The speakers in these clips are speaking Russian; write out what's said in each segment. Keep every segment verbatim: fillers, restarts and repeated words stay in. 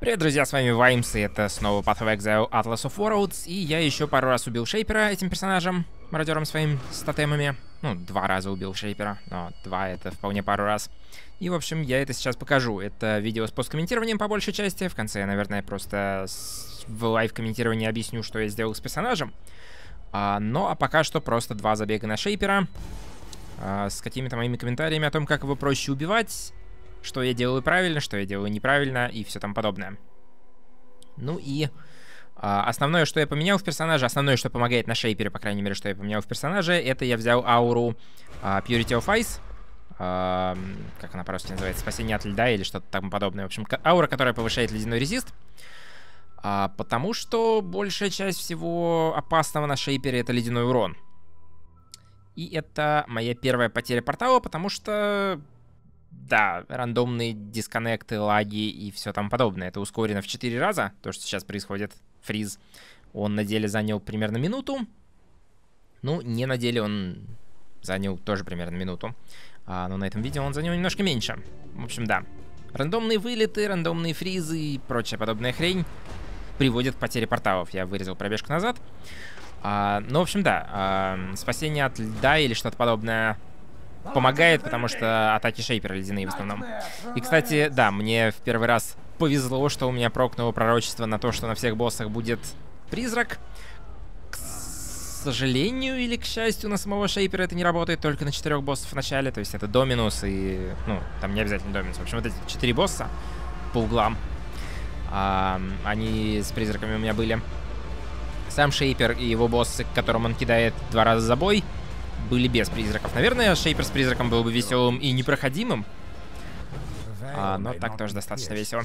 Привет, друзья, с вами Ваймс, и это снова Path of Exile Atlas of Worlds, и я еще пару раз убил Шейпера этим персонажем, мародером своим с тотемами. Ну, два раза убил Шейпера, но два это вполне пару раз. И, в общем, я это сейчас покажу. Это видео с посткомментированием по большей части. В конце я, наверное, просто с... в лайв-комментировании объясню, что я сделал с персонажем. А, ну, а пока что просто два забега на Шейпера а, с какими-то моими комментариями о том, как его проще убивать, что я делаю правильно, что я делаю неправильно и все там подобное. Ну и а, основное, что я поменял в персонаже, основное, что помогает на Шейпере, по крайней мере, что я поменял в персонаже, это я взял ауру а, Purity of Ice, а, как она по-русски называется, спасение от льда или что-то там подобное. В общем, аура, которая повышает ледяной резист, а, потому что большая часть всего опасного на Шейпере — это ледяной урон. И это моя первая потеря портала, потому что... Да, рандомные дисконнекты, лаги и все там подобное. Это ускорено в четыре раза, то, что сейчас происходит. Фриз. Он на деле занял примерно минуту. Ну, не на деле он занял тоже примерно минуту. А, но на этом видео он занял немножко меньше. В общем, да. Рандомные вылеты, рандомные фризы и прочая подобная хрень приводят к потере порталов. Я вырезал пробежку назад. А, ну, в общем, да. А, спасение от льда или что-то подобное помогает, потому что атаки Шейпера ледяные в основном. И, кстати, да, мне в первый раз повезло, что у меня прокнуло пророчество на то, что на всех боссах будет призрак. К сожалению или к счастью, на самого Шейпера это не работает только на четырех боссов в начале. То есть это Доминус и... Ну, там не обязательно Доминус. В общем, вот эти четыре босса по углам, а, они с призраками у меня были. Сам Шейпер и его боссы, к которым он кидает два раза за бой, были без призраков. Наверное, Шейпер с призраком был бы веселым и непроходимым. А, но так тоже достаточно весело.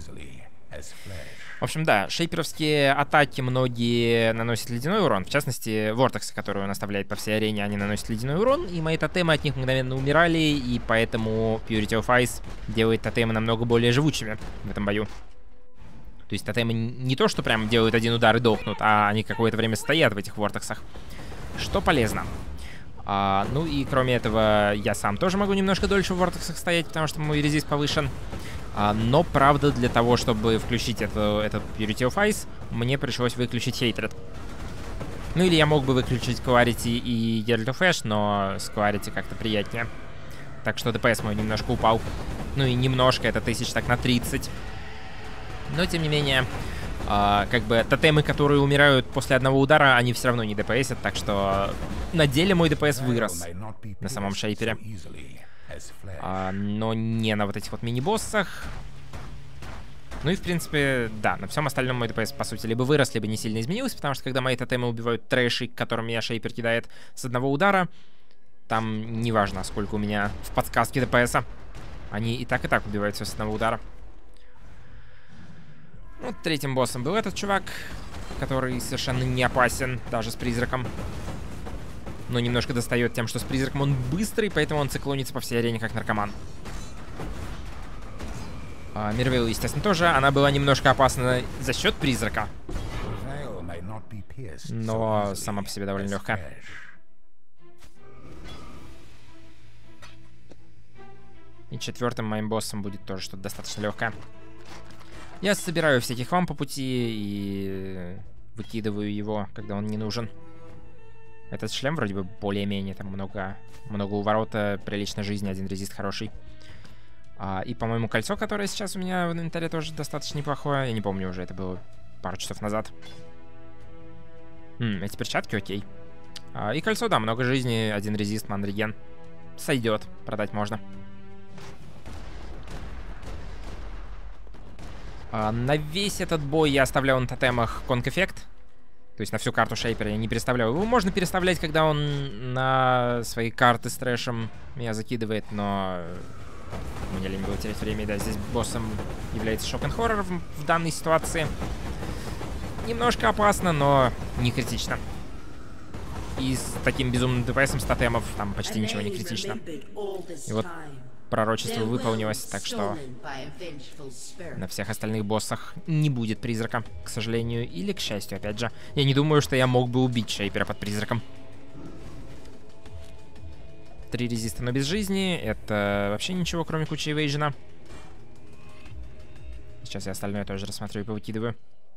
В общем, да, шейперовские атаки многие наносят ледяной урон. В частности, вортексы, которые он оставляет по всей арене, они наносят ледяной урон. И мои тотемы от них мгновенно умирали. И поэтому Purity of Ice делает тотемы намного более живучими в этом бою. То есть тотемы не то, что прям делают один удар и дохнут, а они какое-то время стоят в этих вортексах. Что полезно. А, ну и кроме этого, я сам тоже могу немножко дольше в вортексах стоять, потому что мой резист повышен. А, но, правда, для того, чтобы включить это, этот Purity of Ice, мне пришлось выключить Hatred. Ну или я мог бы выключить Clarity и Herald of Ash, но с Clarity как-то приятнее. Так что ДПС мой немножко упал. Ну и немножко, это тысяч так на тридцать. Но, тем не менее... Uh, как бы тотемы, которые умирают после одного удара, они все равно не ДПСят, так что на деле мой ДПС вырос на самом Шейпере. Uh, но не на вот этих вот мини-боссах. Ну и в принципе, да, на всем остальном мой ДПС, по сути, либо вырос, либо не сильно изменился, потому что когда мои тотемы убивают трэши, которым меня Шейпер кидает с одного удара, там неважно, сколько у меня в подсказке ДПСа, они и так и так убивают все с одного удара. Ну, третьим боссом был этот чувак, который совершенно не опасен, даже с призраком. Но немножко достает тем, что с призраком он быстрый, поэтому он циклонится по всей арене как наркоман. А, Мирвейл, естественно, тоже. Она была немножко опасна за счет призрака. Но сама по себе довольно легкая. И четвертым моим боссом будет тоже что-то достаточно легкое. Я собираю всяких вам по пути и выкидываю его, когда он не нужен. Этот шлем вроде бы более-менее, там много, много уворота, приличной жизни, один резист хороший. А, и, по-моему, кольцо, которое сейчас у меня в инвентаре, тоже достаточно неплохое. Я не помню уже, это было пару часов назад. Хм, эти перчатки окей. А, и кольцо, да, много жизни, один резист, манреген. Сойдет, продать можно. Uh, на весь этот бой я оставлял на тотемах конк-эффект. То есть на всю карту Шейпера я не переставлял. Его можно переставлять, когда он на свои карты с трэшем меня закидывает, но мне лень было терять время. Да, здесь боссом является шок-н-хоррор в, в данной ситуации. Немножко опасно, но не критично. И с таким безумным ДПСом с тотемов там почти ничего не критично. И вот пророчество выполнилось, так что на всех остальных боссах не будет призрака, к сожалению, или к счастью, опять же. Я не думаю, что я мог бы убить Шейпера под призраком. Три резиста, но без жизни. Это вообще ничего, кроме кучи эвейжена. Сейчас я остальное тоже рассмотрю и повыкидываю.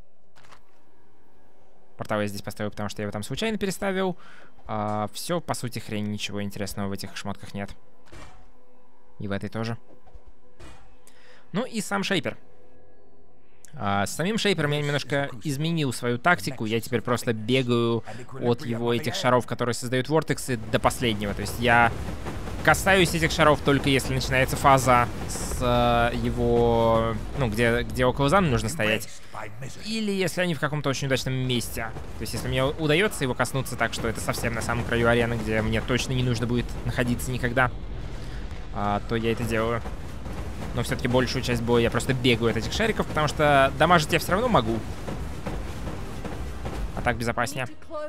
Портал я здесь поставил, потому что я его там случайно переставил. А, все, по сути, хрень, ничего интересного в этих шмотках нет. И в этой тоже. Ну и сам шейпер. А, с самим шейпером я немножко изменил свою тактику. Я теперь просто бегаю от его этих шаров, которые создают вортексы, до последнего. То есть я касаюсь этих шаров только если начинается фаза с э, его... Ну, где, где около зана нужно стоять. Или если они в каком-то очень удачном месте. То есть если мне удается его коснуться так, что это совсем на самом краю арены, где мне точно не нужно будет находиться никогда, а, то я это делаю. Но все-таки большую часть боя я просто бегаю от этих шариков, потому что дамажить я все равно могу. А так безопаснее.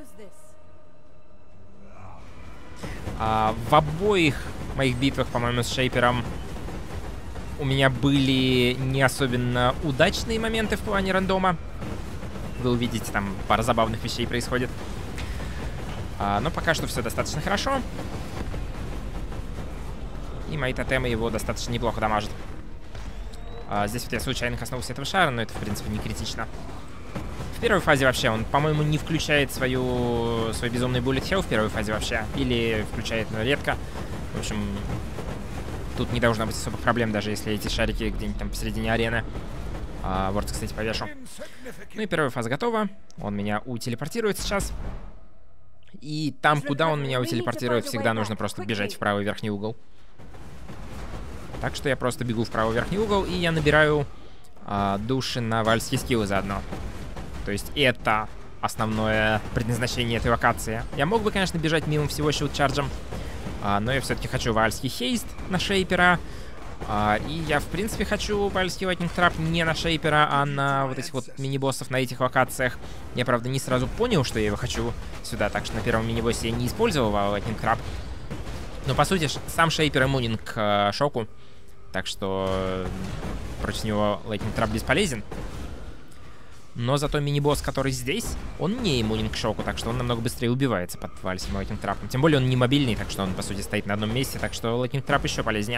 А, в обоих моих битвах, по-моему, с шейпером у меня были не особенно удачные моменты в плане рандома. Вы увидите, там пара забавных вещей происходит. А, но пока что все достаточно хорошо. И мои тотемы его достаточно неплохо дамажат. А, здесь вот я случайно коснулся этого шара, но это, в принципе, не критично. В первой фазе вообще он, по-моему, не включает свою, свой безумный bullet hell в первой фазе вообще. Или включает, но редко. В общем, тут не должно быть особых проблем, даже если эти шарики где-нибудь там посередине арены. А, вот, кстати, повешу. Ну и первая фаза готова. Он меня утелепортирует сейчас. И там, куда он меня утелепортирует, всегда нужно просто бежать в правый верхний угол. Так что я просто бегу в правый верхний угол, и я набираю а, души на вальские скиллы заодно. То есть это основное предназначение этой локации. Я мог бы, конечно, бежать мимо всего щилд-чарджем, а, но я все-таки хочу вальский хейст на шейпера. А, и я, в принципе, хочу вальский лайтнинг трап не на шейпера, а на вот этих вот мини-боссов на этих локациях. Я, правда, не сразу понял, что я его хочу сюда, так что на первом мини-боссе я не использовал лайтнинг трап. Но, по сути, сам шейпер иммунен к э, шоку. Так что против него лайтнинг трап бесполезен. Но зато мини-босс, который здесь, он не иммунен к шоку, так что он намного быстрее убивается под вальсом лайтнинг трапом. Тем более он не мобильный, так что он, по сути, стоит на одном месте, так что лайтнинг трап еще полезнее.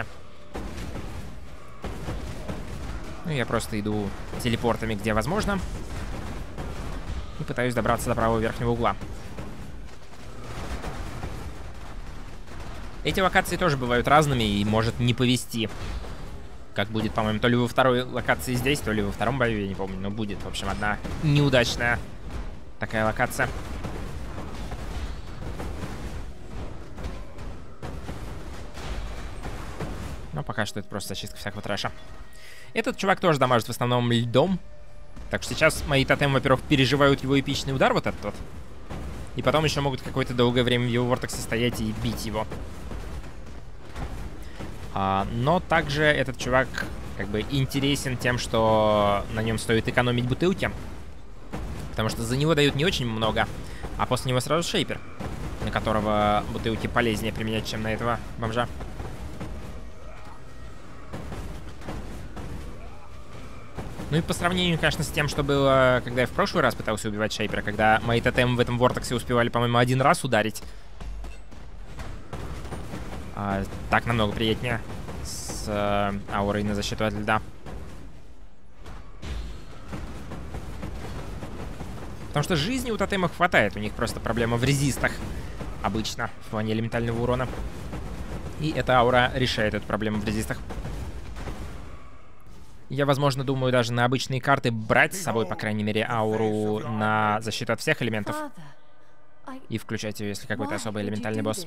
Ну, я просто иду телепортами, где возможно. И пытаюсь добраться до правого верхнего угла. Эти локации тоже бывают разными и может не повезти. Как будет, по-моему, то ли во второй локации здесь, то ли во втором бою, я не помню. Но будет, в общем, одна неудачная такая локация. Но пока что это просто зачистка всякого трэша. Этот чувак тоже дамажит в основном льдом. Так что сейчас мои тотемы, во-первых, переживают его эпичный удар, вот этот вот. И потом еще могут какое-то долгое время в его вортексе стоять и бить его. А, но также этот чувак как бы интересен тем, что на нем стоит экономить бутылки. Потому что за него дают не очень много. А после него сразу шейпер, на которого бутылки полезнее применять, чем на этого бомжа. Ну и по сравнению, конечно, с тем, что было, когда я в прошлый раз пытался убивать шейпера, когда мои тотемы в этом вортексе успевали, по-моему, один раз ударить. А, так намного приятнее с э, аурой на защиту от льда. Потому что жизни у тотемов хватает, у них просто проблема в резистах обычно в плане элементального урона. И эта аура решает эту проблему в резистах. Я, возможно, думаю даже на обычные карты брать с собой, по крайней мере, ауру на защиту от всех элементов. И включать ее, если какой-то особый элементальный босс.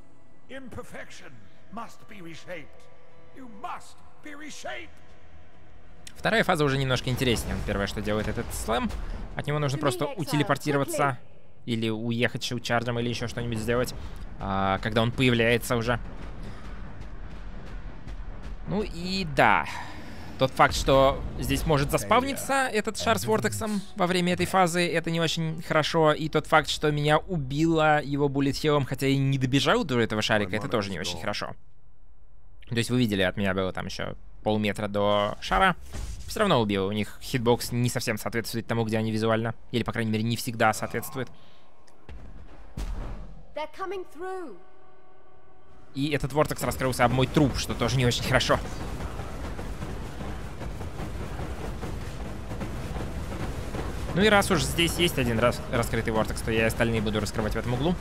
Вторая фаза уже немножко интереснее. Первое, что делает этот слэм. От него нужно просто утелепортироваться или уехать щилд-чарджем, или еще что-нибудь сделать, а, когда он появляется уже. Ну и да... Тот факт, что здесь может заспавниться этот шар с вортексом во время этой фазы, это не очень хорошо. И тот факт, что меня убило его буллет-хиллом, хотя и не добежал до этого шарика, это тоже не очень хорошо. То есть вы видели, от меня было там еще полметра до шара. Все равно убил. У них хитбокс не совсем соответствует тому, где они визуально. Или, по крайней мере, не всегда соответствует. И этот вортекс раскрылся об мой труп, что тоже не очень хорошо. Ну и раз уж здесь есть один раз раскрытый вортекс, то я и остальные буду раскрывать в этом углу.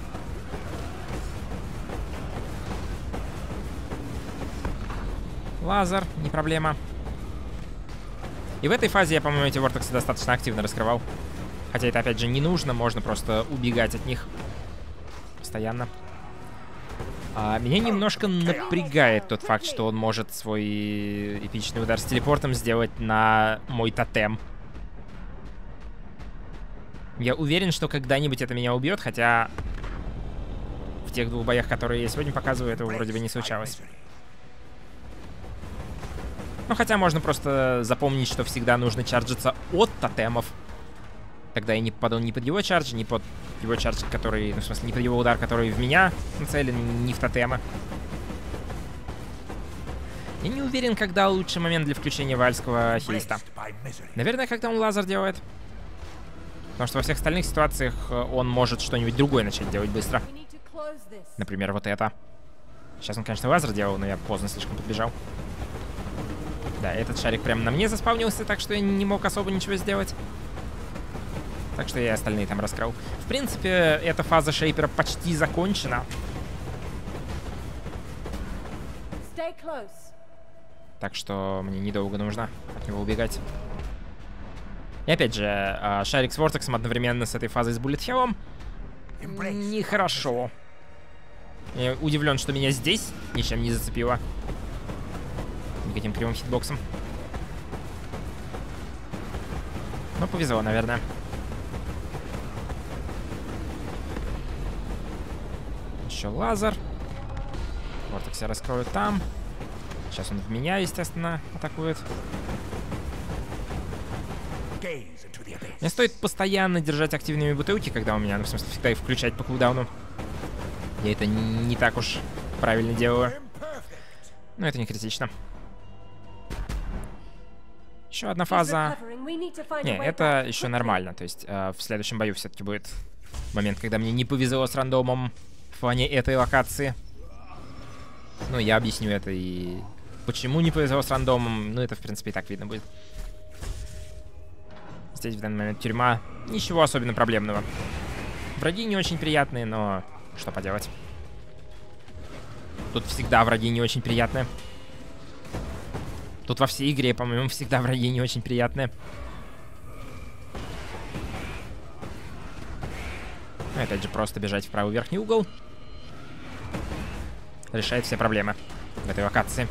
Лазер, не проблема. И в этой фазе я, по-моему, эти вортексы достаточно активно раскрывал. Хотя это, опять же, не нужно, можно просто убегать от них постоянно. А, меня немножко напрягает тот факт, что он может свой эпичный удар с телепортом сделать на мой тотем. Я уверен, что когда-нибудь это меня убьет, хотя в тех двух боях, которые я сегодня показываю, этого вроде бы не случалось. Ну, хотя можно просто запомнить, что всегда нужно чарджиться от тотемов. Тогда я не попаду ни под его чардж, ни под его чардж, который... Ну, в смысле, не под его удар, который в меня нацелен, ни в тотемы. Я не уверен, когда лучший момент для включения вальского хейста. Наверное, когда он лазер делает. Потому что во всех остальных ситуациях он может что-нибудь другое начать делать быстро. Например, вот это. Сейчас он, конечно, лазер делал, но я поздно слишком подбежал. Да, этот шарик прямо на мне заспавнился, так что я не мог особо ничего сделать. Так что я и остальные там раскрыл. В принципе, эта фаза шейпера почти закончена. Так что мне недолго нужно от него убегать. И опять же, шарик с вортексом одновременно с этой фазой с буллет-хеллом нехорошо. Я удивлен, что меня здесь ничем не зацепило. Никаким кривым хитбоксом. Ну, повезло, наверное. Еще лазер. Вортекс я раскрою там. Сейчас он в меня, естественно, атакует. Мне стоит постоянно держать активными бутылки, когда у меня, ну, в смысле, всегда их включать по кулдауну. Я это не так уж правильно делаю. Но это не критично. Еще одна фаза. Не, это еще нормально. То есть э, в следующем бою все-таки будет момент, когда мне не повезло с рандомом в плане этой локации. Ну, я объясню это и почему не повезло с рандомом. Ну, это, в принципе, и так видно будет. Здесь в данный момент тюрьма. Ничего особенно проблемного. Враги не очень приятные, но что поделать. Тут всегда враги не очень приятные. Тут во всей игре, по-моему, всегда враги не очень приятные. Ну, опять же, просто бежать в правый верхний угол. Решает все проблемы в этой локации.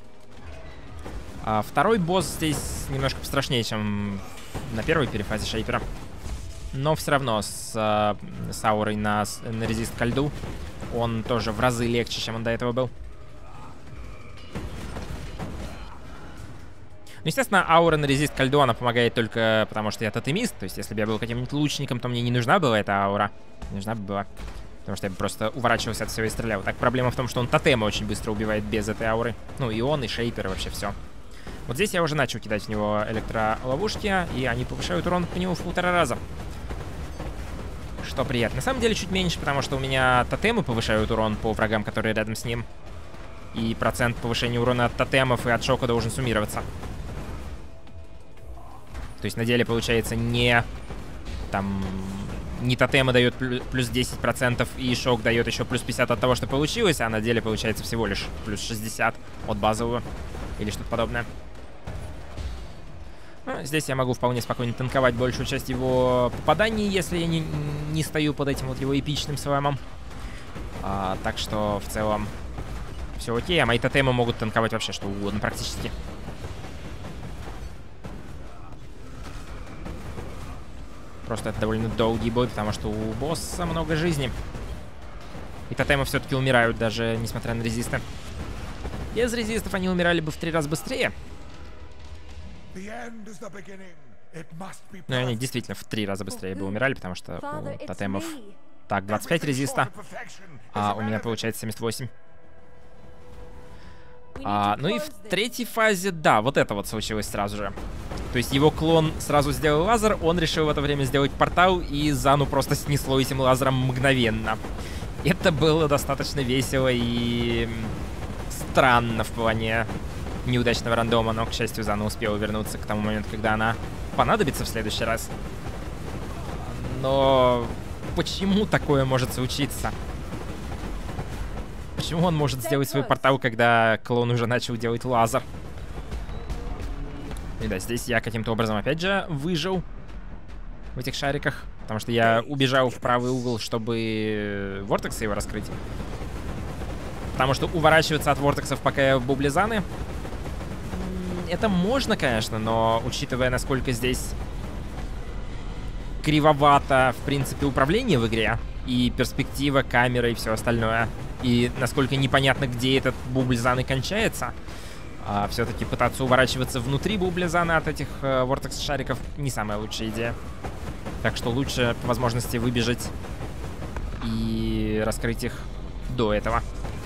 А второй босс здесь немножко пострашнее, чем на первой перефазе шейпера. Но все равно с, с аурой на, на резист ко льду он тоже в разы легче, чем он до этого был. Ну, естественно, аура на резист ко льду, она помогает только потому, что я тотемист. То есть, если бы я был каким-нибудь лучником, то мне не нужна была эта аура. Не нужна бы была. Потому что я бы просто уворачивался от всего и стрелял. Так, проблема в том, что он тотемы очень быстро убивает без этой ауры. Ну, и он, и шейпер, и вообще все. Вот здесь я уже начал кидать в него электроловушки, и они повышают урон по нему в полтора раза. Что приятно. На самом деле, чуть меньше, потому что у меня тотемы повышают урон по врагам, которые рядом с ним. И процент повышения урона от тотемов и от шока должен суммироваться. То есть на деле получается не там не тотемы дает плюс десять процентов и шок дает еще плюс пятьдесят от того, что получилось, а на деле получается всего лишь плюс шестьдесят от базового или что-то подобное. Ну, здесь я могу вполне спокойно танковать большую часть его попаданий, если я не, не стою под этим вот его эпичным слэмом. А, так что в целом все окей, а мои тотемы могут танковать вообще что угодно практически. Просто это довольно долгий бой, потому что у босса много жизни. И тотемы все-таки умирают, даже несмотря на резисты. Без резистов они умирали бы в три раза быстрее. Но они действительно в три раза быстрее бы умирали, потому что у тотемов так, двадцать пять резиста, а у меня получается семьдесят восемь. А, ну и в третьей фазе, да, вот это вот случилось сразу же. То есть его клон сразу сделал лазер, он решил в это время сделать портал, и Зану просто снесло этим лазером мгновенно. Это было достаточно весело и странно в плане неудачного рандома, но, к счастью, Зану успела вернуться к тому моменту, когда она понадобится в следующий раз. Но почему такое может случиться? Почему он может сделать свой портал, когда клон уже начал делать лазер? И да, здесь я каким-то образом опять же выжил в этих шариках, потому что я убежал в правый угол, чтобы вортексы его раскрыть. Потому что уворачиваться от вортексов, пока я в бублизаны, это можно, конечно, но учитывая, насколько здесь кривовато, в принципе, управление в игре, и перспектива, камера и все остальное, и насколько непонятно, где этот бублизан и кончается, а, все-таки пытаться уворачиваться внутри бублизана от этих э, вортекс-шариков не самая лучшая идея. Так что лучше по возможности выбежать и раскрыть их до этого.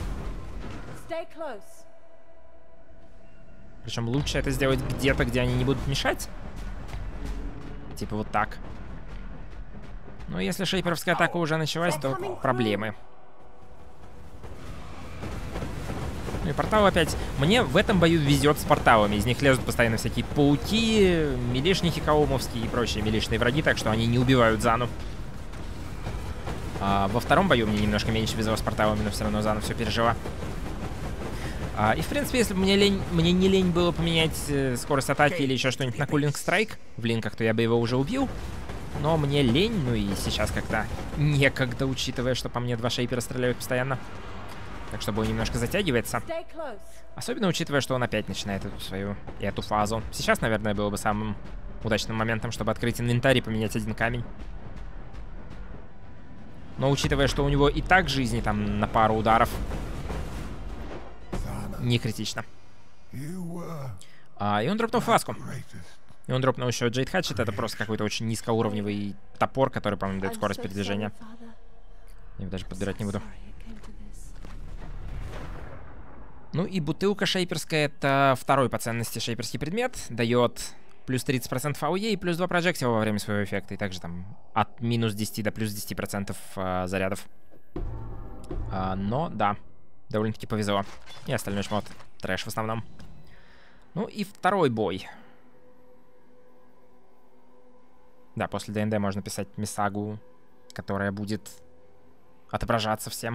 Причем лучше это сделать где-то, где они не будут мешать. Типа вот так. Но если шейперовская атака уже началась, то проблемы. Ну и портал опять. Мне в этом бою везет с порталами. Из них лезут постоянно всякие пауки, милишники каомовские и прочие милишные враги, так что они не убивают Зану. А во втором бою мне немножко меньше везло с порталами, но все равно Зану все пережила. А, и в принципе, если бы мне, лень, мне не лень было поменять э, скорость атаки или еще что-нибудь на кулинг страйк в линках, то я бы его уже убил. Но мне лень, ну и сейчас как-то некогда, учитывая, что по мне два шейпера стреляют постоянно. Так что бой немножко затягивается. Особенно учитывая, что он опять начинает эту свою эту фазу. Сейчас, наверное, было бы самым удачным моментом, чтобы открыть инвентарь и поменять один камень. Но учитывая, что у него и так жизни там на пару ударов, не критично. А, и он дропнул фласку. И он дропнул еще Джейд Хатчет. Это просто какой-то очень низкоуровневый топор, который, по-моему, дает скорость передвижения. Я его даже подбирать не буду. Ну и бутылка шейперская — это второй по ценности шейперский предмет. Дает плюс тридцать процентов АОЕ и плюс два проджектила во время своего эффекта. И также там от минус десяти до плюс десяти процентов а, зарядов. А, но да, довольно-таки повезло. И остальной шмот трэш в основном. Ну и второй бой. Да, после ДНД можно писать Мисагу, которая будет отображаться всем.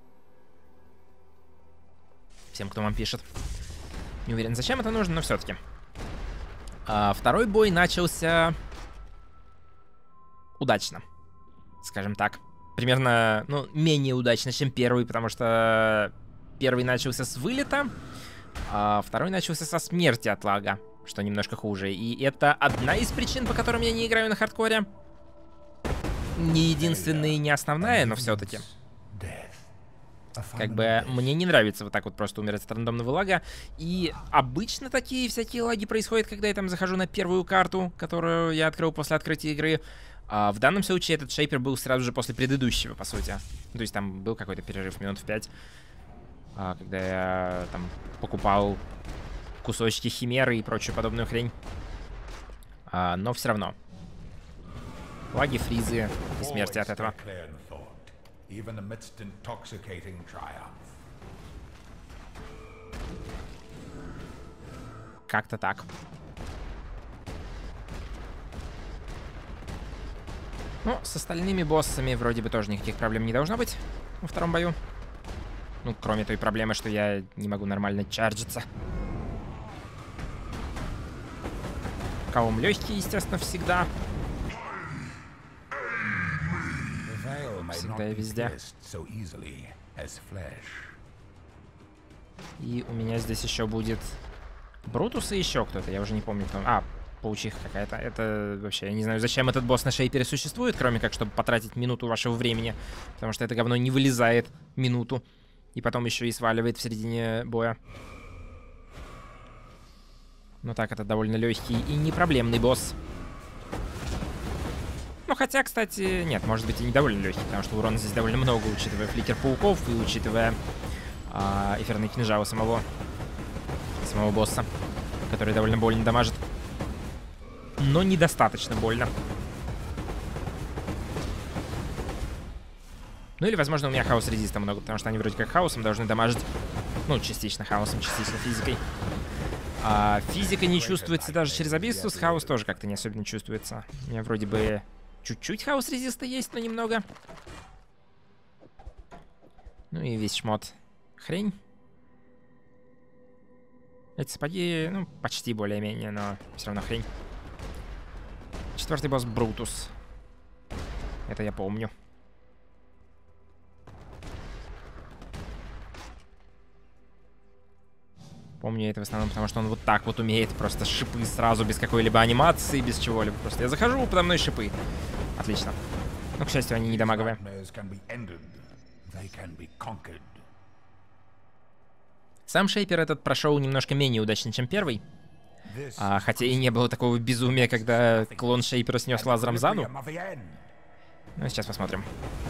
Всем, кто вам пишет. Не уверен, зачем это нужно, но все-таки. А, второй бой начался удачно, скажем так. Примерно, ну, менее удачно, чем первый, потому что первый начался с вылета, а второй начался со смерти от лага, что немножко хуже. И это одна из причин, по которым я не играю на хардкоре. Не единственная и не основная, но все-таки. Как бы мне не нравится вот так вот просто умирать от рандомного лага. И обычно такие всякие лаги происходят, когда я там захожу на первую карту, которую я открыл после открытия игры. А в данном случае этот шейпер был сразу же после предыдущего, по сути. То есть там был какой-то перерыв минут в пять, а, когда я там покупал кусочки химеры и прочую подобную хрень. А, но все равно. Лаги, фризы и смерти от этого. Как-то так. Ну, с остальными боссами вроде бы тоже никаких проблем не должно быть во втором бою. Ну, кроме той проблемы, что я не могу нормально чарджиться. Каом легкий, естественно, всегда. Всегда и везде. И у меня здесь еще будет Брутус и еще кто-то, я уже не помню кто. А, паучиха какая-то. Это вообще, я не знаю, зачем этот босс на шейпере существует, кроме как, чтобы потратить минуту вашего времени. Потому что это говно не вылезает минуту. И потом еще и сваливает в середине боя. Ну так, это довольно легкий и непроблемный босс. Ну, хотя, кстати, нет, может быть и не довольно легкий, потому что урона здесь довольно много, учитывая фликер пауков и учитывая а, эфирные кинжалы самого, самого босса, который довольно больно дамажит. Но недостаточно больно. Ну или, возможно, у меня хаос резиста много, потому что они вроде как хаосом должны дамажить. Ну, частично хаосом, частично физикой. А физика не чувствуется даже через Абиссус, хаос тоже как-то не особенно чувствуется. У меня вроде бы чуть-чуть хаус-резиста есть, но немного. Ну и весь шмот. Хрень. Эти сапоги, ну, почти более-менее, но все равно хрень. Четвертый босс Брутус. Это я помню. Помню это в основном, потому что он вот так вот умеет. Просто шипы сразу, без какой-либо анимации, без чего-либо. Просто я захожу, подо мной шипы. Отлично. Ну, к счастью, они не дамаговые. Сам Шейпер этот прошел немножко менее удачно, чем первый. А, хотя и не было такого безумия, когда клон Шейпера снес лазером Зану. Ну, сейчас посмотрим.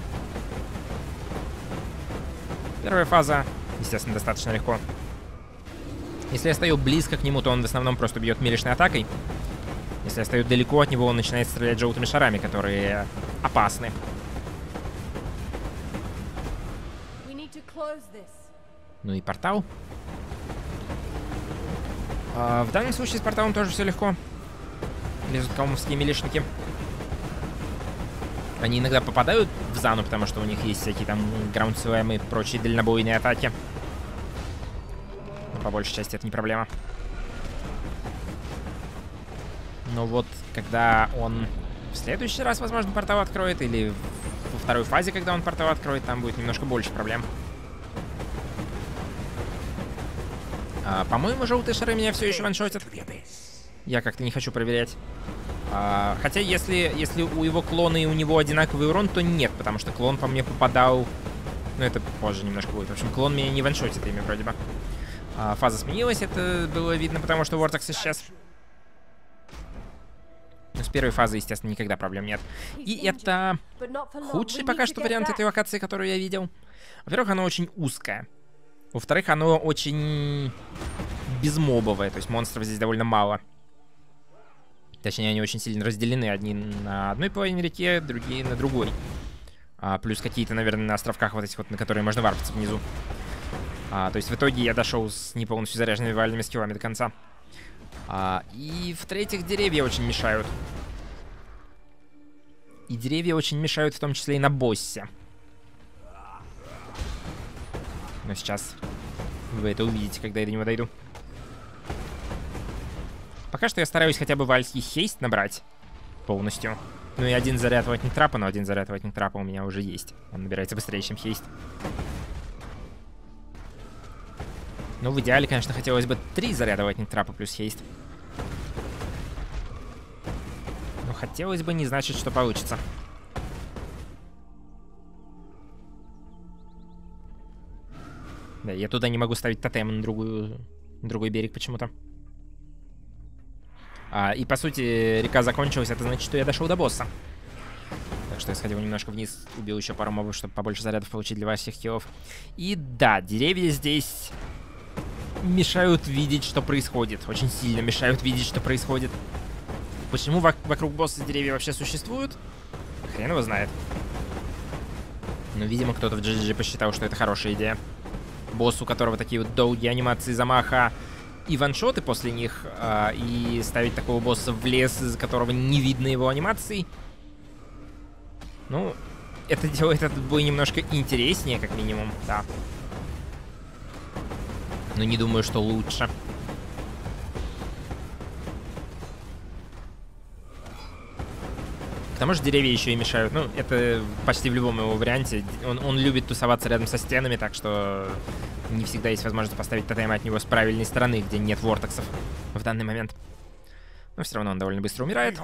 Первая фаза, естественно, достаточно легко. Если я стою близко к нему, то он в основном просто бьет милишной атакой. Если я стою далеко от него, он начинает стрелять желтыми шарами, которые опасны. Ну и портал. А, в данном случае с порталом тоже все легко. Лезут каумовские милишники. Они иногда попадают в Зану, потому что у них есть всякие там граундслэмы и прочие дальнобойные атаки. Но по большей части это не проблема. Но вот когда он в следующий раз, возможно, портал откроет, или во второй фазе, когда он портал откроет, там будет немножко больше проблем. А, по-моему, желтые шары меня все еще ваншотят. Я как-то не хочу проверять. А, хотя, если, если у его клона и у него одинаковый урон, то нет, потому что клон по мне попадал... Ну, это позже немножко будет. В общем, клон меня не ваншотит ими вроде бы. А, фаза сменилась, это было видно, потому что Вортекс исчез. Но с первой фазы, естественно, никогда проблем нет. И это худший пока что вариант этой локации, которую я видел. Во-первых, оно очень узкое. Во-вторых, оно очень безмобовое, то есть монстров здесь довольно мало. Точнее, они очень сильно разделены. Одни на одной половине реки, другие на другой. А, плюс какие-то, наверное, на островках вот этих вот, на которые можно варпаться внизу. А, то есть в итоге я дошел с не полностью заряженными вальными скиллами до конца. А, и в-третьих, деревья очень мешают. И деревья очень мешают в том числе и на боссе. Но сейчас вы это увидите, когда я до него дойду. Пока что я стараюсь хотя бы вальский хейст набрать полностью. Ну и один заряд ватник трапа, но один заряд ватник трапа у меня уже есть. Он набирается быстрее, чем хейст. Ну, в идеале, конечно, хотелось бы три заряда ватник трапа плюс хейст. Но хотелось бы, не значит, что получится. Да, я туда не могу ставить тотем на другую, на другой берег почему-то. А, и, по сути, река закончилась, это значит, что я дошел до босса. Так что я сходил немножко вниз, убил еще пару мобов, чтобы побольше зарядов получить для ваших хилов. И да, деревья здесь мешают видеть, что происходит. Очень сильно мешают видеть, что происходит. Почему вок вокруг босса деревья вообще существуют? Хрен его знает. Но, видимо, кто-то в джи джи посчитал, что это хорошая идея. Босс, у которого такие вот долгие анимации замаха и ваншоты после них, э, и ставить такого босса в лес, из которого не видно его анимаций. Ну, это делает этот бой немножко интереснее, как минимум, да. Но не думаю, что лучше. К тому же деревья еще и мешают. Ну, это почти в любом его варианте. Он, он любит тусоваться рядом со стенами, так что не всегда есть возможность поставить тотем от него с правильной стороны, где нет вортексов в данный момент. Но все равно он довольно быстро умирает.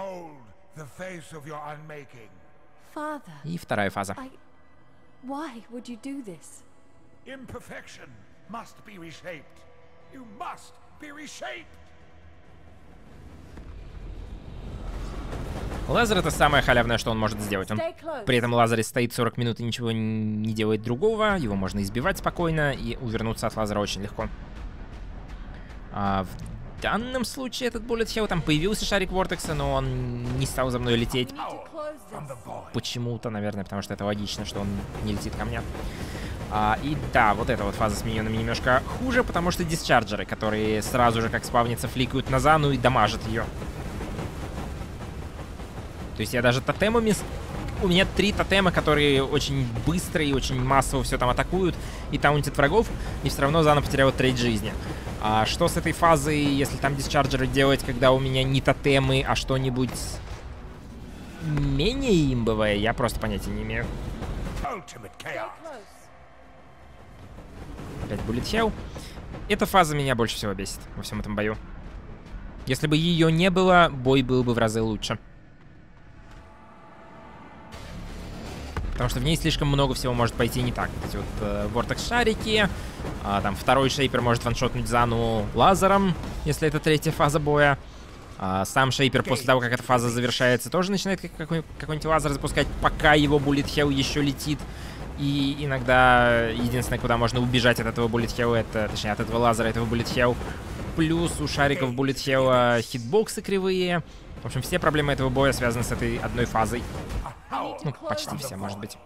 И вторая фаза. Лазер — это самое халявное, что он может сделать. Он при этом лазере стоит сорок минут и ничего не делает другого. Его можно избивать спокойно, и увернуться от лазера очень легко. А в данном случае этот Bullet Hell, там появился шарик Вортекса, но он не стал за мной лететь. Почему-то, наверное, потому что это логично, что он не летит ко мне. А, и да, вот эта вот фаза с миньонами немножко хуже, потому что дисчарджеры, которые сразу же, как спавнится, фликают на Зану и дамажат ее. То есть я даже тотемами... У меня три тотема, которые очень быстро и очень массово все там атакуют и таунтят врагов, и все равно заново потерял треть жизни. А что с этой фазой, если там дисчарджеры делать, когда у меня не тотемы, а что-нибудь менее имбовое, я просто понятия не имею. Опять Bullet Hell. Эта фаза меня больше всего бесит во всем этом бою. Если бы ее не было, бой был бы в разы лучше. Потому что в ней слишком много всего может пойти не так. Эти вот э, вортекс-шарики, а, там второй шейпер может ваншотнуть Зану лазером, если это третья фаза боя. А, сам шейпер после того, как эта фаза завершается, тоже начинает какой- какой-нибудь лазер запускать, пока его Bullet Hell еще летит. И иногда единственное, куда можно убежать от этого Bullet Hell, это, точнее, от этого лазера, этого Bullet Hell. Плюс у шариков Bullet Hell хитбоксы кривые. В общем, все проблемы этого боя связаны с этой одной фазой. Ну, почти все, может быть.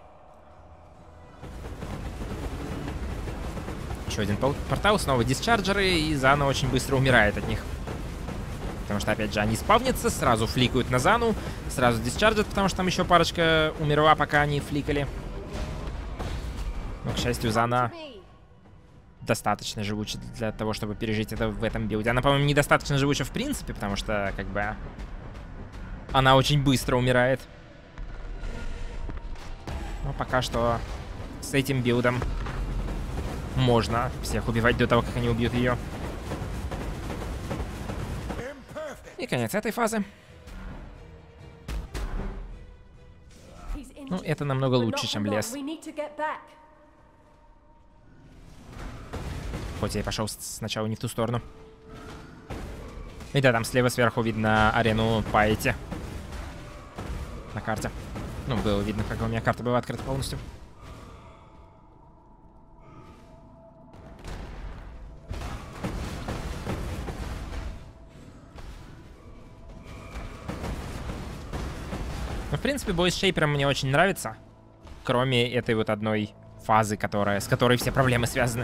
Еще один портал, снова дисчарджеры, и Зана очень быстро умирает от них. Потому что, опять же, они спавнятся, сразу фликают на Зану, сразу дисчарджат, потому что там еще парочка умерла, пока они фликали. Но, к счастью, Зана достаточно живуча для того, чтобы пережить это в этом билде. Она, по-моему, недостаточно живуча в принципе, потому что, как бы, она очень быстро умирает. Но пока что с этим билдом можно всех убивать до того, как они убьют ее. И конец этой фазы. Ну, это намного лучше, чем лес. Хоть я и пошел сначала не в ту сторону. И да, там слева сверху видно арену Пайти на карте. Ну, было видно, как у меня карта была открыта полностью. Ну, в принципе, бой с шейпером мне очень нравится. Кроме этой вот одной фазы, которая, с которой все проблемы связаны.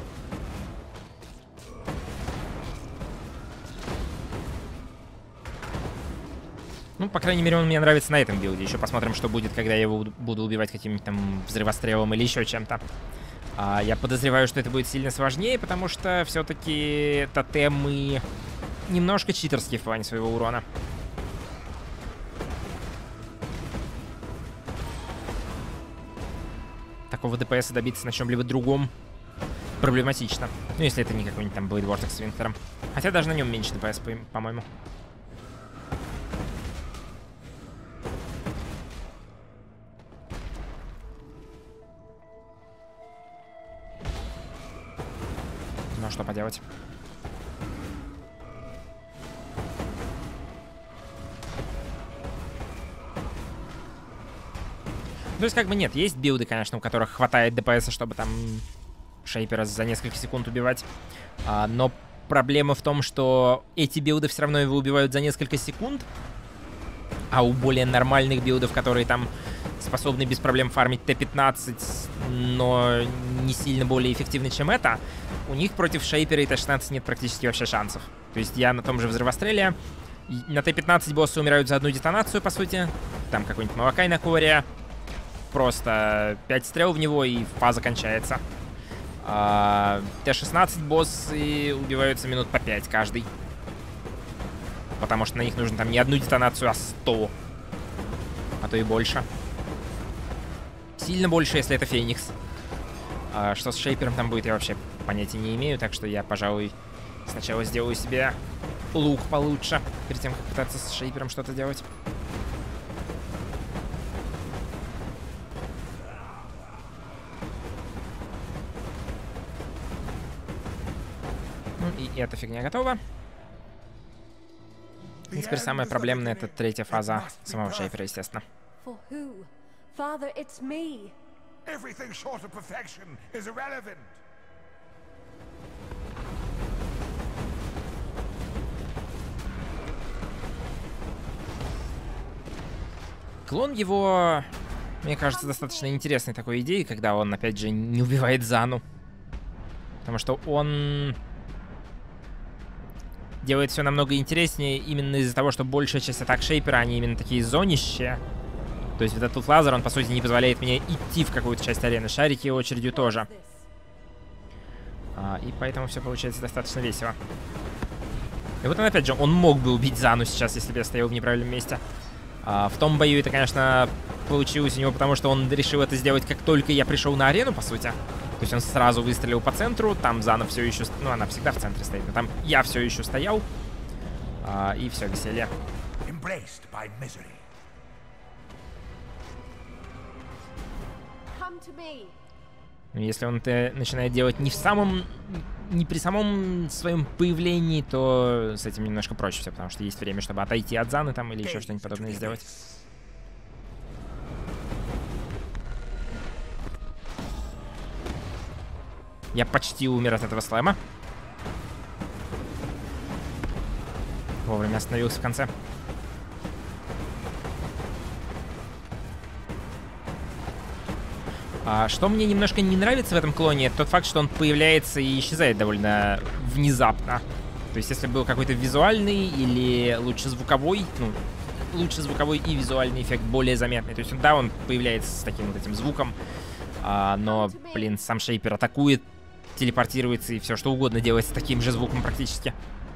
Ну, по крайней мере, он мне нравится на этом билде. Еще посмотрим, что будет, когда я его буду убивать каким-нибудь там взрывострелом или еще чем-то. А, я подозреваю, что это будет сильно сложнее, потому что все-таки тотемы немножко читерские в плане своего урона. Такого ДПСа добиться на чем-либо другом проблематично. Ну, если это не какой-нибудь там Blade Vortex с Винтером. Хотя даже на нем меньше ДПС, по-моему. Ну, что поделать. То есть, как бы, нет, есть билды, конечно, у которых хватает ДПСа, чтобы там шейпера за несколько секунд убивать. А, но проблема в том, что эти билды все равно его убивают за несколько секунд. А у более нормальных билдов, которые там способны без проблем фармить Т пятнадцать, но не сильно более эффективны, чем это, у них против шейпера и Т шестнадцать нет практически вообще шансов. То есть я на том же взрывостреле. На Т пятнадцать боссы умирают за одну детонацию, по сути. Там какой-нибудь Малакай на коре. Просто пять стрел в него, и фаза кончается. А, Т шестнадцать боссы убиваются минут по пять каждый. Потому что на них нужно там не одну детонацию, а сто. А то и больше. Сильно больше, если это Феникс. А, что с шейпером там будет, я вообще понятия не имею. Так что я, пожалуй, сначала сделаю себе лук получше, перед тем, как пытаться с шейпером что-то делать. И эта фигня готова. И теперь самая проблемная — это третья фаза самого шейпера, естественно. Клон его, мне кажется, достаточно интересной такой идеей, когда он, опять же, не убивает Зану. Потому что он делает все намного интереснее именно из-за того, что большая часть атак Шейпера, они именно такие зонищие. То есть вот этот лазер, он, по сути, не позволяет мне идти в какую-то часть арены. Шарики очередью тоже. А, и поэтому все получается достаточно весело. И вот он, опять же, он мог бы убить Зану сейчас, если бы я стоял в неправильном месте. А, в том бою это, конечно, получилось у него, потому что он решил это сделать, как только я пришел на арену, по сути. То есть он сразу выстрелил по центру, там Зана все еще... Ну, она всегда в центре стоит, но там я все еще стоял. А, и все, веселье. Но если он это начинает делать не в самом... не при самом своем появлении, то с этим немножко проще все, потому что есть время, чтобы отойти от Заны там или еще что-нибудь подобное сделать. Я почти умер от этого слэма. Вовремя остановился в конце. А, что мне немножко не нравится в этом клоне, это тот факт, что он появляется и исчезает довольно внезапно. То есть если был какой-то визуальный или лучше звуковой, ну, лучше звуковой и визуальный эффект более заметный. То есть, да, он появляется с таким вот этим звуком, а, но, блин, сам Шейпер атакует, телепортируется и все что угодно делает с таким же звуком практически.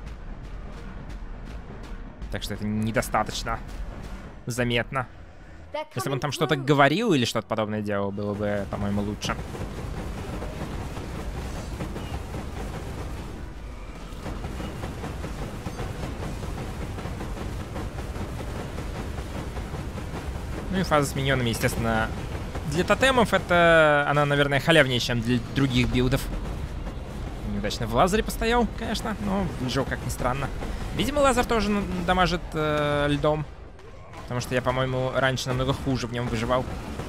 Так что это недостаточно заметно. Если бы он там что-то говорил или что-то подобное делал, было бы, по-моему, лучше. Ну и фаза с миньонами, естественно, для тотемов это она, наверное, халявнее, чем для других билдов. Неудачно в лазере постоял, конечно, но выжил, как ни странно. Видимо, лазер тоже дамажит э, льдом. Потому что я, по-моему, раньше намного хуже в нем выживал.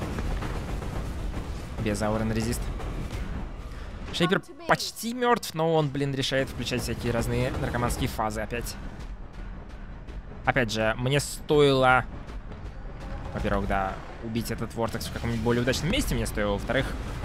Без ауры на резист. Шейпер почти мертв, но он, блин, решает включать всякие разные наркоманские фазы опять. Опять же, мне стоило... Во-первых, да, убить этот Вортекс в каком-нибудь более удачном месте мне стоило. Во-вторых,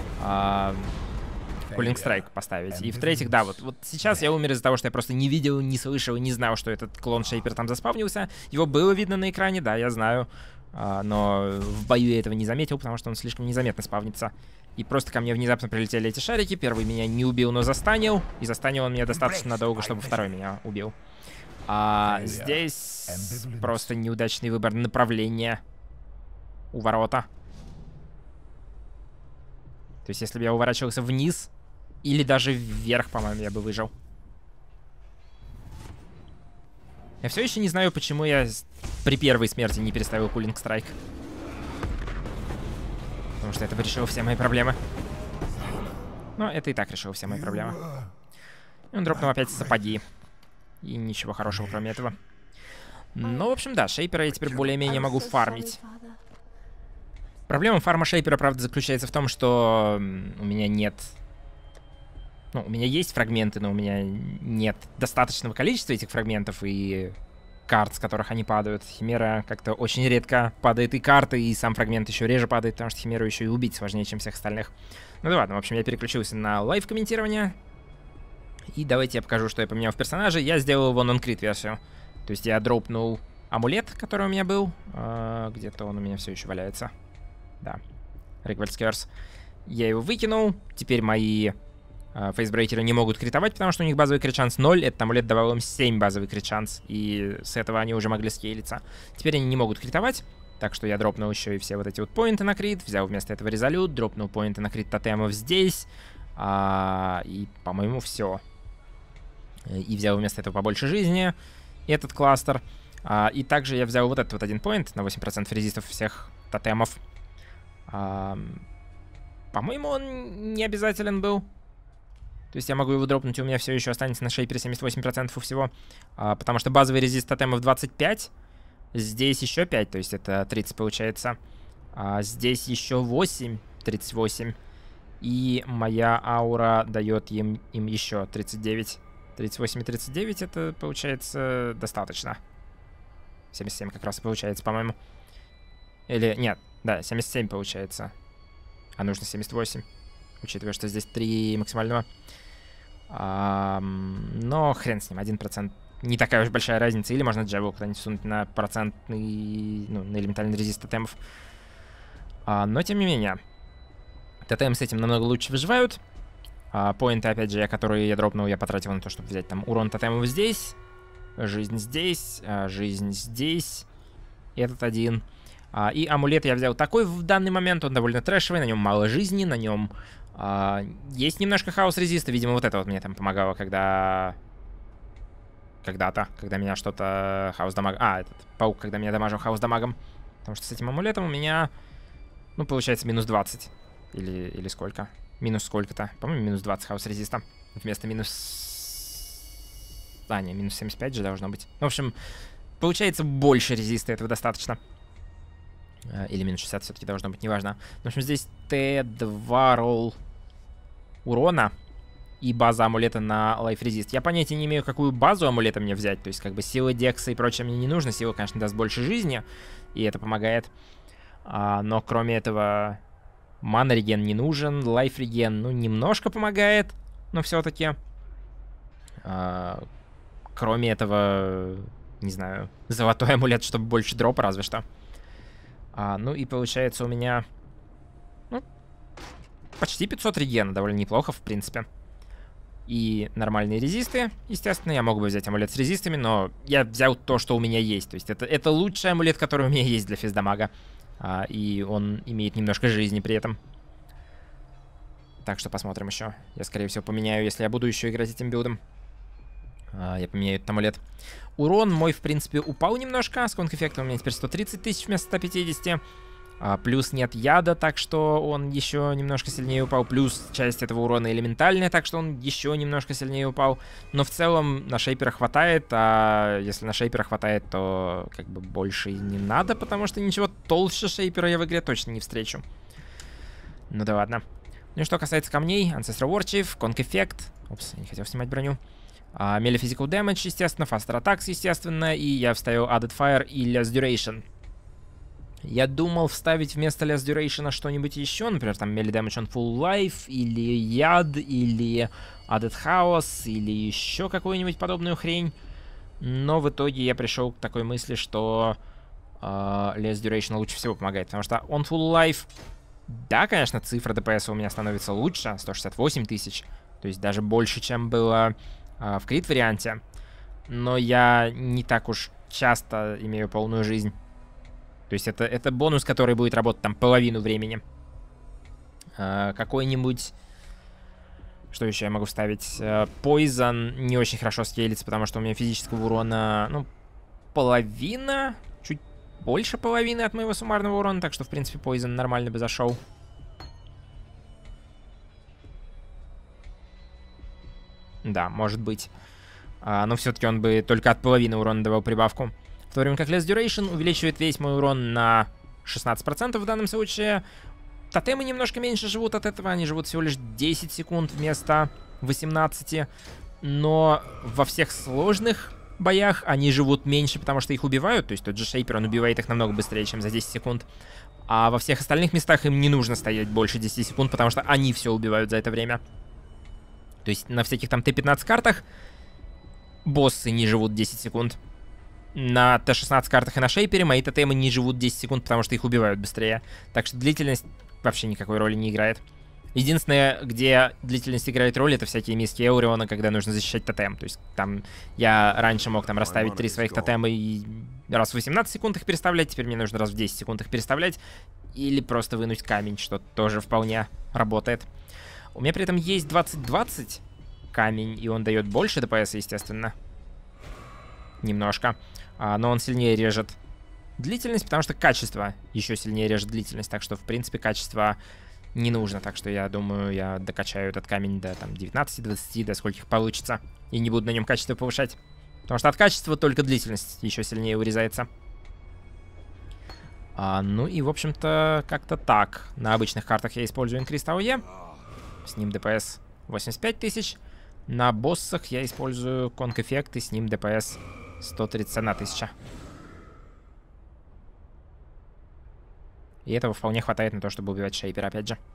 Кулинг Страйк поставить. И в-третьих, да, вот, вот сейчас я умер из-за того, что я просто не видел, не слышал, не знал, что этот клон Шейпер там заспавнился. Его было видно на экране, да, я знаю. А, но в бою я этого не заметил, потому что он слишком незаметно спавнится. И просто ко мне внезапно прилетели эти шарики. Первый меня не убил, но застанил. И застанил он меня достаточно надолго, чтобы второй меня убил. А здесь просто неудачный выбор направления у ворота. То есть если бы я уворачивался вниз или даже вверх, по-моему, я бы выжил. Я все еще не знаю, почему я при первой смерти не переставил Кулинг Страйк. Потому что это бы решило все мои проблемы. Но это и так решило все мои проблемы. И он дропнул опять сапоги. И ничего хорошего, кроме этого. Ну, в общем, да, Шейпера я теперь более-менее могу фармить. Проблема фарма Шейпера, правда, заключается в том, что у меня нет... Ну, у меня есть фрагменты, но у меня нет достаточного количества этих фрагментов и карт, с которых они падают. Химера как-то очень редко падает и карты, и сам фрагмент еще реже падает, потому что Химеру еще и убить сложнее, чем всех остальных. Ну да ладно, в общем, я переключился на лайв-комментирование. И давайте я покажу, что я поменял в персонаже. Я сделал его нон-крит версию. То есть я дропнул амулет, который у меня был. А, где-то он у меня все еще валяется. Да, Риквальдс Кёрс. Я его выкинул. Теперь мои э, фейсбрейкеры не могут критовать, потому что у них базовый крит-шанс ноль. Этот амулет давал им семь базовый крит-шанс. И с этого они уже могли скейлиться. Теперь они не могут критовать. Так что я дропнул еще и все вот эти вот поинты на крит. Взял вместо этого резолют. Дропнул поинты на крит тотемов здесь. А, и, по-моему, все. И взял вместо этого побольше жизни. Этот кластер. А, и также я взял вот этот вот один поинт на восемь процентов резистов всех тотемов. А, по-моему, он не обязателен был. То есть я могу его дропнуть, и у меня все еще останется на Шейпере семьдесят восемь процентов у всего. А, потому что базовый резист тотемов двадцать пять. Здесь еще пять, то есть это тридцать получается. А здесь еще восемь, тридцать восемь. И моя аура дает им, им еще тридцать девять. тридцать восемь и тридцать девять это получается достаточно. семьдесят семь как раз и получается, по-моему. Или нет. Да, семьдесят семь получается. А нужно семьдесят восемь. Учитывая, что здесь три максимального. А, но хрен с ним. один процент не такая уж большая разница. Или можно Джеву куда-нибудь сунуть на процентный, ну, на элементальный резист тотемов. А, но, тем не менее, тотемы с этим намного лучше выживают. А, поинты, опять же, которые я дропнул, я потратил на то, чтобы взять там урон тотемов здесь, жизнь здесь, а, жизнь здесь, этот один. А, и амулет я взял такой в данный момент, он довольно трэшевый, на нем мало жизни, на нем а, есть немножко хаос-резиста. Видимо, вот это вот мне там помогало, когда... Когда-то, когда меня что-то хаос-дамаг... А, этот паук, когда меня дамажил хаос-дамагом. Потому что с этим амулетом у меня, ну, получается, минус двадцать. Или, или сколько? Минус сколько-то. По-моему, минус двадцать хаос-резиста. Вместо минус... А, не, минус семьдесят пять же должно быть. В общем, получается, больше резиста этого достаточно. Или минус шестьдесят все-таки должно быть, неважно. В общем, здесь тэ два ролл урона и база амулета на Life Resist. Я понятия не имею, какую базу амулета мне взять. То есть, как бы, силы Декса и прочее мне не нужно. Сила, конечно, даст больше жизни, и это помогает. А, но, кроме этого, мана-реген не нужен. Life-реген, ну, немножко помогает, но все-таки. А, кроме этого, не знаю, золотой амулет, чтобы больше дропа, разве что. А, ну, и получается у меня, ну, почти пятьсот регена. Довольно неплохо, в принципе. И нормальные резисты, естественно. Я мог бы взять амулет с резистами, но я взял то, что у меня есть. То есть это, это лучший амулет, который у меня есть для физдамага. А, и он имеет немножко жизни при этом. Так что посмотрим еще. Я, скорее всего, поменяю, если я буду еще играть этим билдом. А, я поменяю этот амулет. Урон мой, в принципе, упал немножко. Сконк-эффекта у меня теперь сто тридцать тысяч вместо ста пятидесяти. А, плюс нет яда, так что он еще немножко сильнее упал. Плюс часть этого урона элементальная, так что он еще немножко сильнее упал. Но в целом на шейпера хватает, а если на шейпера хватает, то как бы больше и не надо, потому что ничего толще шейпера я в игре точно не встречу. Ну да ладно. Ну и что касается камней, Ancestral Warchief, Conk Effect. Упс, я не хотел снимать броню. Uh, Melee Physical Damage, естественно, Faster Attacks, естественно, и я вставил Added Fire и Less Duration. Я думал вставить вместо Less Duration что-нибудь еще, например, там Melee Damage on Full Life, или Яд, или Added Chaos, или еще какую-нибудь подобную хрень. Но в итоге я пришел к такой мысли, что uh, Less Duration лучше всего помогает, потому что on Full Life, да, конечно, цифра ДПС у меня становится лучше, сто шестьдесят восемь тысяч, то есть даже больше, чем было в крит варианте, но я не так уж часто имею полную жизнь. То есть это, это бонус, который будет работать там половину времени. А, какой-нибудь... Что еще я могу ставить? Poison не очень хорошо скейлится, потому что у меня физического урона, ну, половина, чуть больше половины от моего суммарного урона, так что, в принципе, Poison нормально бы зашел. Да, может быть. А, но все-таки он бы только от половины урона давал прибавку. В то время как Less Duration увеличивает весь мой урон на шестнадцать процентов в данном случае. Тотемы немножко меньше живут от этого. Они живут всего лишь десять секунд вместо восемнадцати. Но во всех сложных боях они живут меньше, потому что их убивают. То есть тот же Шейпер, он убивает их намного быстрее, чем за десять секунд. А во всех остальных местах им не нужно стоять больше десяти секунд, потому что они все убивают за это время. То есть на всяких там тэ пятнадцать картах боссы не живут десять секунд. На тэ шестнадцать картах и на шейпере мои тотемы не живут десять секунд, потому что их убивают быстрее. Так что длительность вообще никакой роли не играет. Единственное, где длительность играет роль, это всякие миски Эуриона, когда нужно защищать тотем. То есть там я раньше мог там расставить три своих тотема и раз в восемнадцать секунд их переставлять, теперь мне нужно раз в десять секунд их переставлять. Или просто вынуть камень, что тоже вполне работает. У меня при этом есть двадцать двадцать камень, и он дает больше ДПС, естественно. Немножко. А, но он сильнее режет длительность, потому что качество еще сильнее режет длительность. Так что, в принципе, качество не нужно. Так что, я думаю, я докачаю этот камень до там девятнадцати-двадцати, до скольких получится. И не буду на нем качество повышать. Потому что от качества только длительность еще сильнее урезается. А, ну и, в общем-то, как-то так. На обычных картах я использую Increased эй о и. С ним ДПС восемьдесят пять тысяч. На боссах я использую Conk Effect, и с ним ДПС сто тридцать одна тысяча. И этого вполне хватает на то, чтобы убивать шейпера, опять же.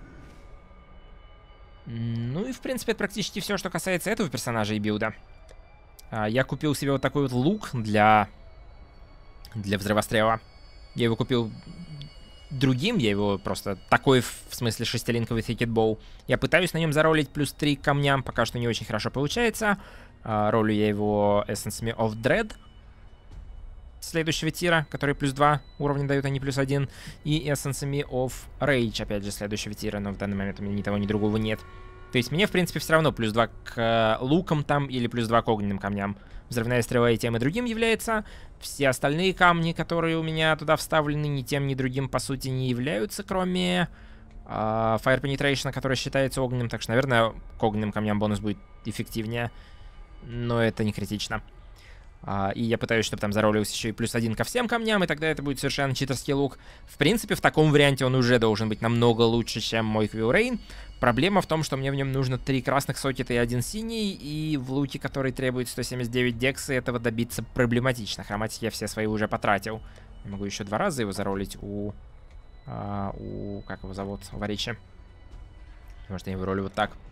Ну и, в принципе, это практически все, что касается этого персонажа и билда. А, я купил себе вот такой вот лук для, для взрывострела. Я его купил другим, я его просто такой, в смысле, шестилинковый thicket-bow. Я пытаюсь на нем заролить плюс три к камням, пока что не очень хорошо получается. А, ролю я его эссенсами of Dread следующего тира, которые плюс два уровня дают, а не плюс один. И эссенсами of Rage, опять же, следующего тира, но в данный момент у меня ни того, ни другого нет. То есть мне, в принципе, все равно плюс два к лукам там или плюс два к огненным камням. Взрывная стрела и тем, и другим является. Все остальные камни, которые у меня туда вставлены, ни тем, ни другим, по сути, не являются, кроме э, Fire Penetration, который считается огненным. Так что, наверное, к огненным камням бонус будет эффективнее. Но это не критично. Uh, и я пытаюсь, чтобы там заролился еще и плюс один ко всем камням, и тогда это будет совершенно читерский лук. В принципе, в таком варианте он уже должен быть намного лучше, чем мой Quill Rain. Проблема в том, что мне в нем нужно три красных сокета и один синий, и в луке, который требует сто семьдесят девять декса, этого добиться проблематично. Хроматики я все свои уже потратил. Я могу еще два раза его заролить у... Uh, у... как его зовут? У Варичи. Может, я его ролю вот так.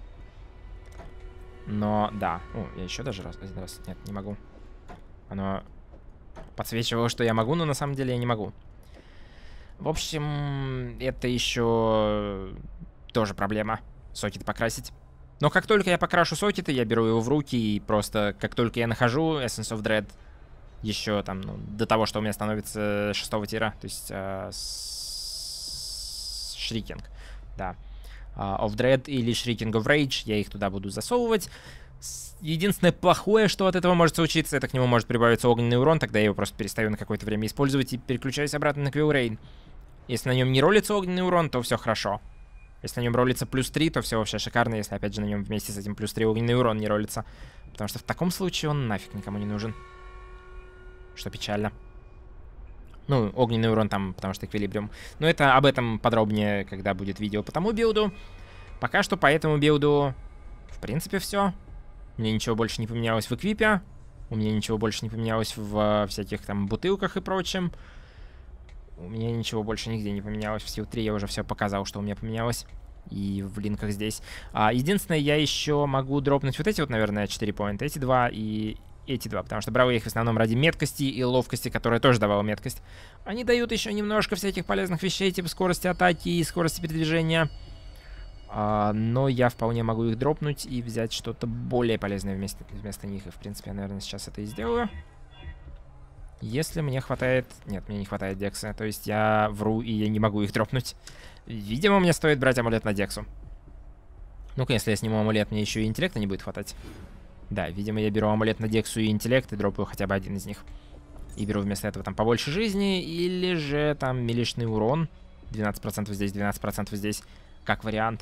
Но, да. О, я еще даже раз... один раз... Нет, не могу. Оно подсвечивало, что я могу, но на самом деле я не могу. В общем, это еще тоже проблема. Сокеты покрасить. Но как только я покрашу сокеты, я беру его в руки, и просто как только я нахожу Essence of Dread, еще там, ну, до того, что у меня становится шестого тира, то есть э, Shrieking, да. Uh, of Dread или Shrieking of Rage, я их туда буду засовывать. Единственное плохое, что от этого может случиться, это к нему может прибавиться огненный урон, тогда я его просто перестаю на какое-то время использовать и переключаюсь обратно на Quill Rain. Если на нем не ролится огненный урон, то все хорошо. Если на нем ролится плюс три, то все вообще шикарно, если опять же на нем вместе с этим плюс три огненный урон не ролится. Потому что в таком случае он нафиг никому не нужен. Что печально. Ну, огненный урон там, потому что эквилибриум. Но это об этом подробнее, когда будет видео по тому билду. Пока что по этому билду, в принципе, все. У меня ничего больше не поменялось в эквипе. У меня ничего больше не поменялось в всяких там бутылках и прочем. У меня ничего больше нигде не поменялось. В Сил три я уже все показал, что у меня поменялось. И в линках здесь. А, единственное, я еще могу дропнуть вот эти вот, наверное, четыре поинта. Эти два и эти два. Потому что брал я их в основном ради меткости и ловкости, которая тоже давала меткость. Они дают еще немножко всяких полезных вещей, типа скорости атаки и скорости передвижения. Uh, но я вполне могу их дропнуть и взять что-то более полезное вместо, вместо них. И, в принципе, я, наверное, сейчас это и сделаю. Если мне хватает... Нет, мне не хватает декса. То есть я вру, и я не могу их дропнуть. Видимо, мне стоит брать амулет на дексу. Ну-ка, если я сниму амулет, мне еще и интеллекта не будет хватать. Да, видимо, я беру амулет на дексу и интеллект и дропаю хотя бы один из них. И беру вместо этого там побольше жизни, или же там милишный урон. двенадцать процентов здесь, двенадцать процентов здесь, как вариант.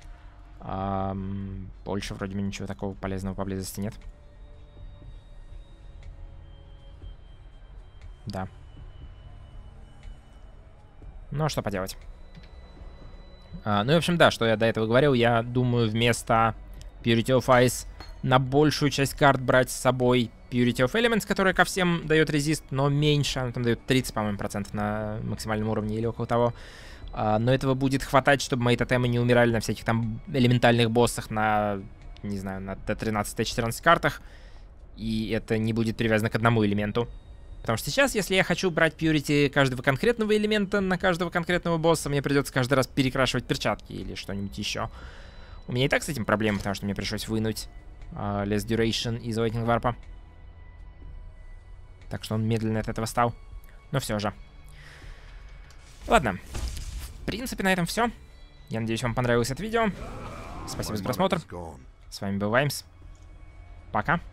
Um, больше вроде бы ничего такого полезного поблизости нет. Да. Ну, а что поделать. Uh, ну, и, в общем, да, что я до этого говорил, я думаю, вместо Purity of Ice на большую часть карт брать с собой Purity of Elements, которая ко всем дает резист, но меньше. Она там дает тридцать, по-моему, процентов на максимальном уровне или около того. Uh, но этого будет хватать, чтобы мои тотемы не умирали на всяких там элементальных боссах на, не знаю, на Т тринадцать, Т четырнадцать картах. И это не будет привязано к одному элементу. Потому что сейчас, если я хочу брать Purity каждого конкретного элемента на каждого конкретного босса, мне придется каждый раз перекрашивать перчатки или что-нибудь еще. У меня и так с этим проблема, потому что мне пришлось вынуть uh, Less Duration из Lightning Warp. Так что он медленно от этого стал. Но все же. Ладно. В принципе, на этом все. Я надеюсь, вам понравилось это видео. Спасибо за просмотр. С вами был Ваймс. Пока.